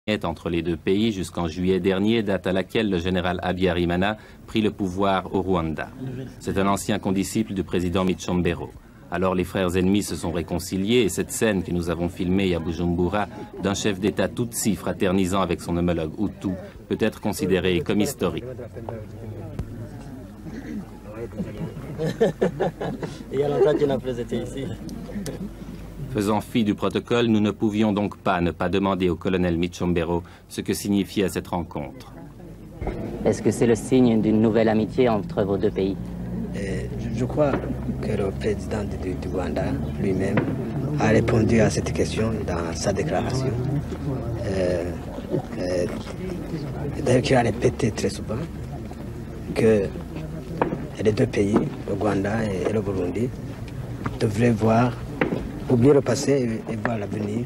entre les deux pays jusqu'en juillet dernier, date à laquelle le général Habyarimana prit le pouvoir au Rwanda. C'est un ancien condisciple du président Micombero. Alors les frères ennemis se sont réconciliés et cette scène que nous avons filmée à Bujumbura d'un chef d'État Tutsi fraternisant avec son homologue Hutu peut être considérée comme historique. Il y a longtemps qu'il n'a plus été ici. Faisant fi du protocole, nous ne pouvions donc pas ne pas demander au colonel Micombero ce que signifiait cette rencontre. Est-ce que c'est le signe d'une nouvelle amitié entre vos deux pays? Je crois que le président du Rwanda lui-même a répondu à cette question dans sa déclaration. D'ailleurs, qu'il a répété très souvent que les deux pays, le Rwanda et le Burundi, devraient oublier le passé et voir l'avenir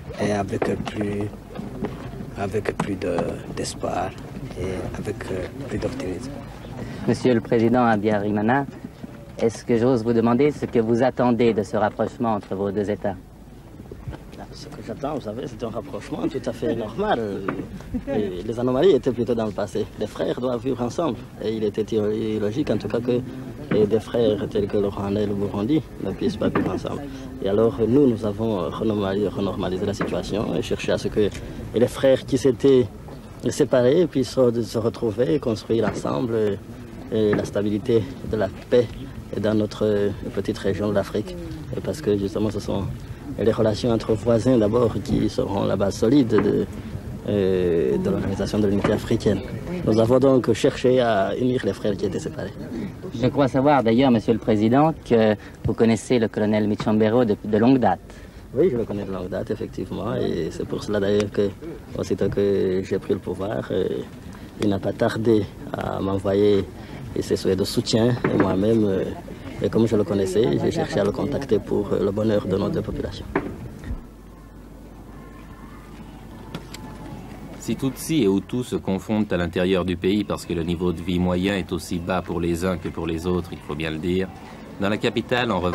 avec plus d'espoir et avec plus d'optimisme. Monsieur le Président Habyarimana, est-ce que j'ose vous demander ce que vous attendez de ce rapprochement entre vos deux États? Ce que j'attends, vous savez, c'est un rapprochement tout à fait normal. Et les anomalies étaient plutôt dans le passé. Les frères doivent vivre ensemble. Et il était illogique, en tout cas, que des frères tels que le Rwanda et le Burundi ne puissent pas vivre ensemble. Et alors, nous avons renormalisé la situation et cherché à ce que les frères qui s'étaient séparés puissent se retrouver et construire ensemble la stabilité de la paix dans notre petite région de l'Afrique. Parce que justement, ce sont les relations entre voisins d'abord qui seront la base solide de l'Organisation de l'Unité africaine. Nous avons donc cherché à unir les frères qui étaient séparés. Je crois savoir d'ailleurs, Monsieur le Président, que vous connaissez le colonel Micombero de longue date. Oui, je le connais de longue date, effectivement, et c'est pour cela d'ailleurs que, aussitôt que j'ai pris le pouvoir, il n'a pas tardé à m'envoyer ses souhaits de soutien, et moi-même, et comme je le connaissais, j'ai cherché à le contacter pour le bonheur de nos deux populations. Si Tutsi et Hutu se confondent à l'intérieur du pays parce que le niveau de vie moyen est aussi bas pour les uns que pour les autres, il faut bien le dire, dans la capitale, on